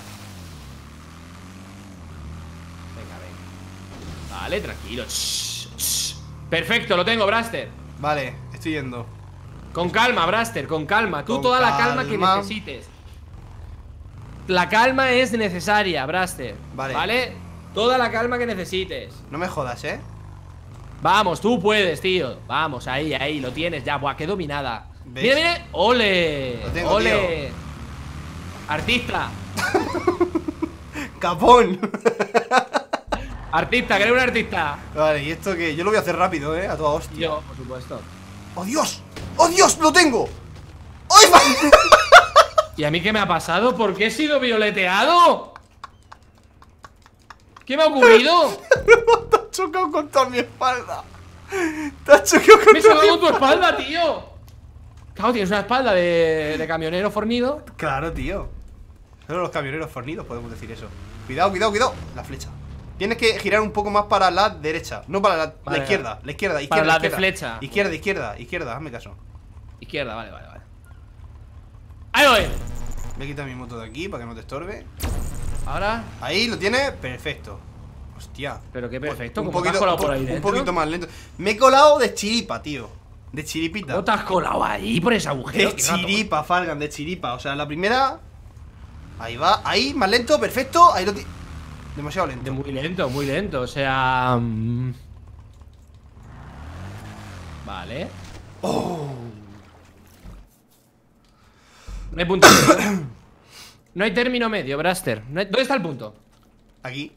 Venga. Vale, tranquilo. Perfecto, lo tengo, Braster. Vale, estoy yendo. Con calma, Braster, con calma. Tú Con toda la calma que calma. necesites. La calma es necesaria, Braster. Vale. Toda la calma que necesites. No me jodas, ¿eh? Vamos, tú puedes, tío. Vamos, ahí, lo tienes ya. Buah, qué dominada. ¿Ves? Mira. ¡Ole! Lo tengo, ¡Ole! Artista. ¡Capón! Artista, que eres un artista. Vale, ¿y esto qué? Yo lo voy a hacer rápido, a toda hostia. Yo, por supuesto. ¡Oh, Dios! ¡Oh, Dios! ¡Lo tengo! ¡Ay, va! ¿Y a mí qué me ha pasado? ¿Por qué he sido violeteado? ¿Qué me ha ocurrido? Te has chocado contra mi espalda. Te has chocado contra Me he chocado con tu espalda, tío. Claro, tienes una espalda de camionero fornido. Claro, tío. Solo los camioneros fornidos podemos decir eso. Cuidado, cuidado, cuidado. La flecha. Tienes que girar un poco más para la derecha. No para la Vale, izquierda. La izquierda, izquierda. Para la de izquierda. flecha. Izquierda, izquierda, izquierda. Hazme caso. Izquierda, vale, vale, vale. Ahí voy. Voy a quitar mi moto de aquí para que no te estorbe. Ahora. Ahí lo tienes, perfecto. Hostia. Pero qué perfecto. Un ¿Cómo te has poquito, colado por ahí un dentro? poquito más lento. Me he colado de chiripa, tío. De chiripita. ¿Cómo te has colado ahí por ese agujero? De chiripa, Fargan, de chiripa. O sea, la primera. Ahí va, ahí, más lento, perfecto. Ahí lo tienes. Demasiado lento. Muy lento, muy lento. O sea. Vale. Oh. No hay punto medio. No hay término medio, Braster. ¿Dónde está el punto? Aquí.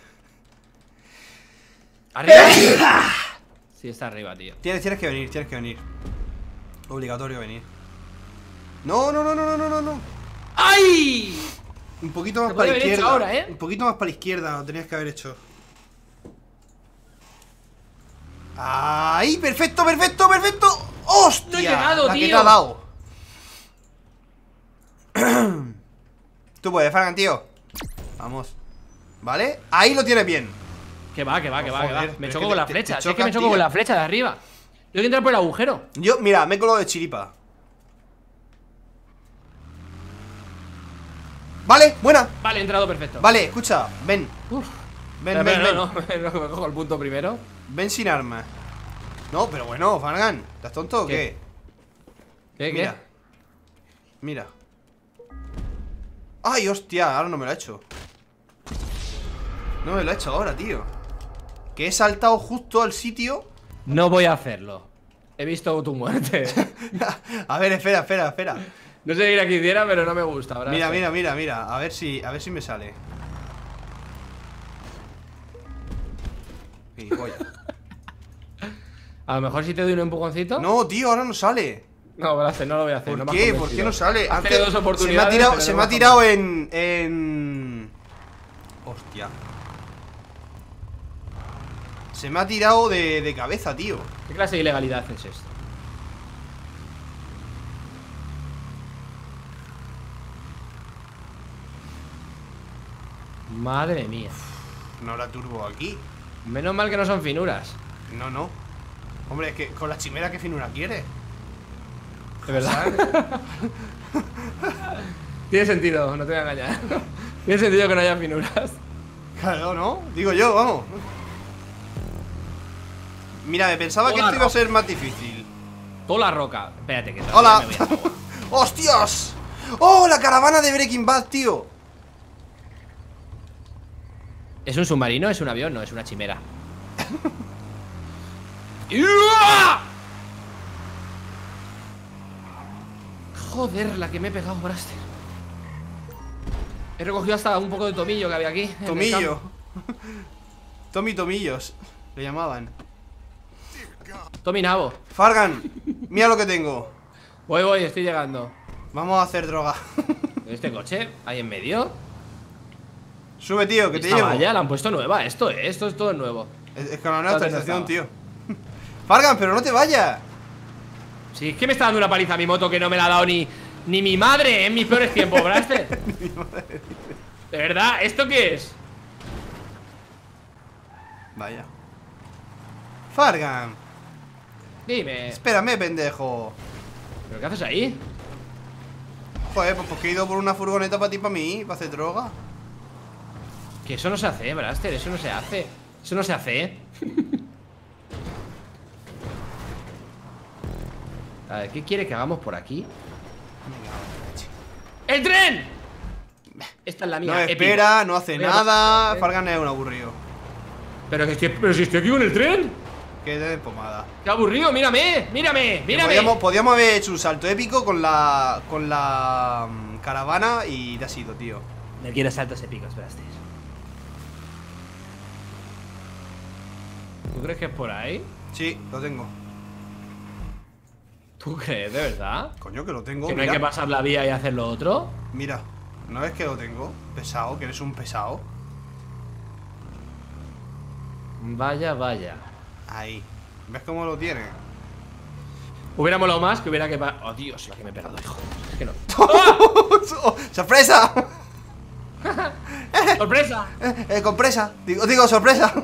¿Arriba? Sí, está arriba, tío. Tienes que venir, tienes que venir. Obligatorio venir. No, no, no, no, no, no, no. ¡Ay! Un poquito más Se para la puede haber hecho izquierda. ahora, ¿eh? Un poquito más para la izquierda, lo tenías que haber hecho. ¡Ahí! ¡Perfecto, perfecto, perfecto! ¡Hostia! No he llegado, la tío. que te ha dado. Tú puedes, Fargan, tío. Vamos. ¿Vale? Ahí lo tienes bien. Que va, que va, que va, que va. Joder, Me pero choco es que con la te flecha. Si es que chocas, me choco tío. con la flecha de arriba. Tengo que entrar por el agujero. Yo, mira, me he colado de chiripa. Vale, buena. Vale, he entrado perfecto. Vale, escucha, ven. Uf. Ven, Espera, ven, espera, ven. no, me cojo el punto primero. Ven sin armas. No, pero bueno, Fargan, ¿estás tonto o ¿Qué? qué? ¿Qué? Mira. Mira. Ay, hostia, ahora no me lo ha hecho. No me lo ha hecho ahora, tío. Que he saltado justo al sitio. No voy a hacerlo. He visto tu muerte. A ver, espera, espera, espera. No sé qué era que hiciera, pero no me gusta. Ahora Mira, mira, mira, mira. A ver si me sale. Gilipollas. A lo mejor si te doy un empujoncito. No, tío, ahora no sale. No, Braster, no lo voy a hacer. ¿Por no me has qué? ¿Por convencido. qué no sale? Has tenido dos oportunidades, pero se no me ha has tirado en... Hostia. Se me ha tirado de cabeza, tío. ¿Qué clase de ilegalidad es esto? Madre mía. No habrá turbo aquí. Menos mal que no son finuras. No, no. Hombre, es que con la chimera, ¿qué finura quiere? De verdad. Tiene sentido, no te voy a engañar. Tiene sentido que no haya finuras. Claro, ¿no? Digo yo, vamos. Mira, me pensaba que Hola, esto iba a Roca. ser más difícil. Toda la roca. Espérate que ¡Hola! me voy a agua. ¡Hostias! ¡Oh, la caravana de Breaking Bad, tío! ¿Es un submarino? ¿Es un avión? No, es una chimera. ¡Uah! Joder, la que me he pegado, Braster. He recogido hasta un poco de tomillo que había aquí. en el Tomillo. campo. Tomillos. Le llamaban. Tommy Nabo. Fargan, mira lo que tengo. Voy, estoy llegando. Vamos a hacer droga. ¿Este coche? ¿Ahí en medio? Sube, tío, que te Esta llevo. valla la han puesto nueva. Esto es todo nuevo. Es con la nueva ¿Dónde actualización, estaba? tío. Fargan, pero no te vayas. Sí, es que me está dando una paliza a mi moto que no me la ha dado ni mi madre en mis peores tiempos, Braster. De verdad, ¿esto qué es? Vaya. Fargan, Dime. espérame, pendejo. ¿Pero qué haces ahí? Joder, pues porque he ido por una furgoneta para ti, para mí, para hacer droga. Que eso no se hace, Braster, eso no se hace. Eso no se hace. A ver, ¿qué quiere que hagamos por aquí? ¡El tren! Esta es la mía. No épico. espera, no hace Voy a nada. pasar, Fargan es un aburrido. Pero si estoy aquí con el tren. Que de pomada. ¡Qué aburrido! ¡Mírame! ¡Mírame! ¡Mírame! Podíamos haber hecho un salto épico con la caravana y te ha sido, tío. Me quiero saltos épicos, Braster. ¿Tú crees que es por ahí? Sí, lo tengo. ¿Tú crees, de verdad? Coño, que lo tengo. ¿Que no hay Mira. que pasar la vía y hacer lo otro? Mira, ¿no ves que lo tengo? Pesado, que eres un pesado. Vaya, vaya. Ahí. ¿Ves cómo lo tiene? Hubiera molado más que hubiera que... Oh, Dios, la que me he pegado, hijo. Es que no. ¡Oh! ¡Sorpresa! ¡Sorpresa! Compresa. Digo, sorpresa.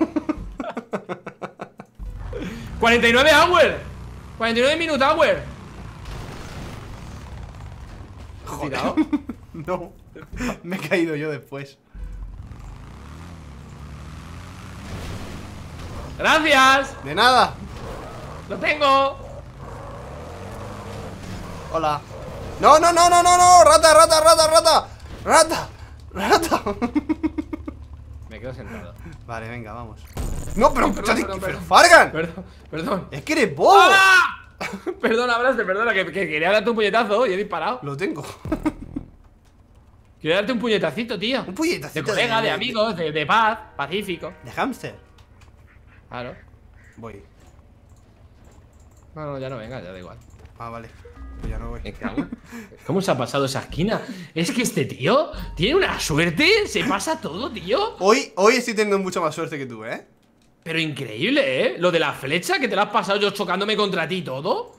49 hour. 49 minute hour. Joder. No. Me he caído yo después. ¡Gracias! De nada. ¡Lo tengo! Hola. No, no, no, no, no, no. Rata, rata, rata, rata. Rata. Rata. Me quedo sentado. Vale, venga, vamos. No, pero, Perdón, pero Fargan. Perdón, perdón. Es que eres bobo. ¡Ah! Perdona, Blaster, perdona, que quería darte un puñetazo y he disparado. Lo tengo. Quería darte un puñetacito, tío. Un puñetacito. De colega, de amigos, de paz, pacífico. De hámster. Claro. Voy. No, no, ya no venga, ya da igual. Ah, vale. Pues ya no voy. Me cago. ¿Cómo se ha pasado esa esquina? Es que este tío tiene una suerte. Se pasa todo, tío. Hoy estoy teniendo mucha más suerte que tú, ¿eh? Pero increíble, ¿eh? Lo de la flecha, que te la has pasado yo chocándome contra ti y todo.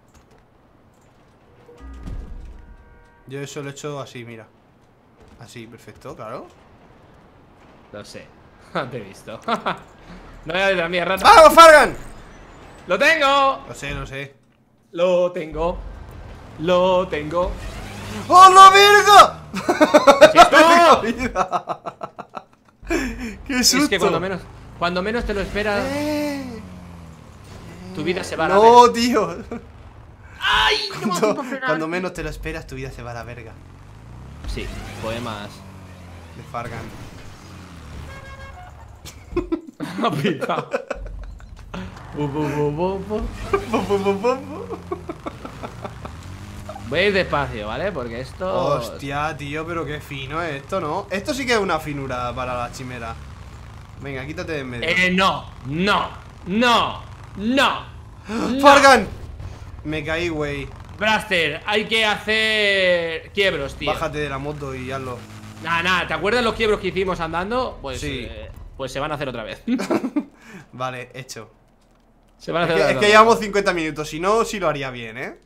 Yo eso lo he hecho así, mira. Así, perfecto, claro. Lo sé. Te he visto. No voy a la mía, rata. ¡Vamos, Fargan! ¡Lo tengo! Lo sé, lo sé. Lo tengo. Lo tengo. ¡Oh, no, verga! ¿Qué es esto? Vida. ¡Qué susto! Es que cuando menos te lo esperas, tu vida se va a la No, verga. tío. ¡Ay! No me Cuando, puedo frenar. cuando menos te lo esperas, tu vida se va a la verga. Sí, poemas. De Fargan. Pita. Voy a ir despacio, ¿vale? Porque esto... Hostia, tío, pero qué fino es esto, ¿no? Esto sí que es una finura para la chimera. Venga, quítate de en medio. No, no, no, no. ¡Fargan! Me caí, güey. Blaster, hay que hacer quiebros, tío. Bájate de la moto y hazlo. Nada, ¿te acuerdas los quiebros que hicimos andando? Pues, Sí. Pues se van a hacer otra vez. Vale, hecho. Se van a hacer Es otra que vez. llevamos 50 minutos. Si no, sí lo haría bien, ¿eh?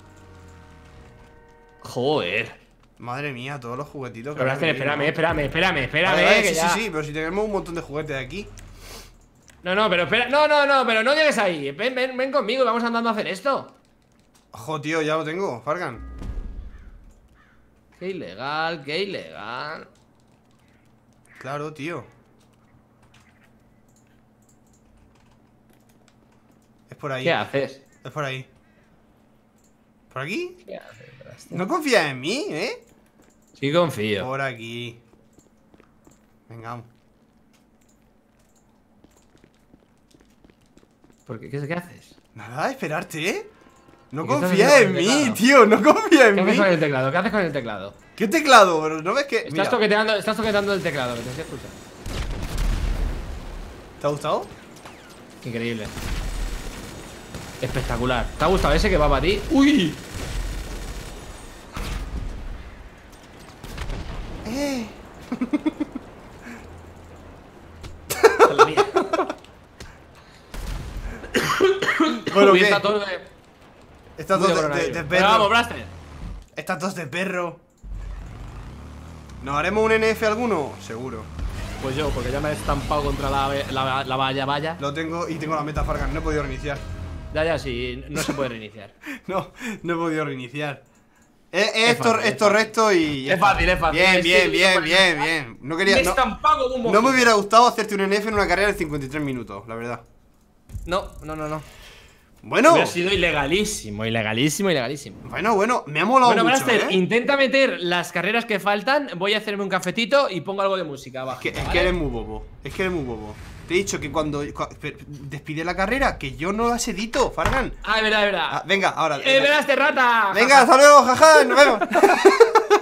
Joder. Madre mía, todos los juguetitos que Pero habrá Blaster, venido, espérame, ¿no? Vale, que sí, ya... sí, pero si tenemos un montón de juguetes aquí. No, pero espera, no, pero no llegues ahí. Ven conmigo y vamos andando a hacer esto. Ojo, tío, ya lo tengo, Fargan. Qué ilegal, qué ilegal. Claro, tío. Es por ahí. ¿Qué haces? Es por ahí. ¿Por aquí? ¿Qué haces, Blaster? ¿No confías en mí, eh? Sí confío. Por aquí. Venga. ¿Qué haces? Nada, esperarte, ¿eh? No ¿Y qué estás confías haciendo en con el mí, teclado? tío. No confías en ¿Qué haces mí. con el teclado? ¿Qué haces con el teclado? ¿Qué teclado, bro? ¿No ves que...? Estás Mira, toqueteando el teclado, que te estoy escuchando. ¿te ha gustado? Increíble. Espectacular. ¿Te ha gustado ese que va para ti? ¡Uy! La mía. Bueno, Uy, ¿qué? está todo de... Estas muy dos de coronavirus. perro. Pero vamos, Blaster. Estas dos de perro. ¿Nos haremos un NF alguno? Seguro. Pues yo, porque ya me he estampado contra la valla. Lo tengo y tengo la meta Fargan. No he podido reiniciar. Ya, sí, no se puede reiniciar. No he podido reiniciar. Es fácil, Esto recto y... ya Es está. fácil, es fácil. Bien, Es bien, que- bien, bien, bien. No Me he quería... estampado como un No me mojito. hubiera gustado hacerte un NF en una carrera de 53 minutos, la verdad. No. Bueno, Hubiera sido ilegalísimo. bueno, me ha molado Bueno, mucho, Blaster, ¿eh? intenta meter las carreras que faltan. Voy a hacerme un cafetito y pongo algo de música abajo. Es que eres muy bobo. Te he dicho que cuando despide la carrera, que yo no las edito, Fargan. Ah, es verdad. Ah, venga, ahora. Blaster, rata! Venga, hasta luego, jaja, nos vemos.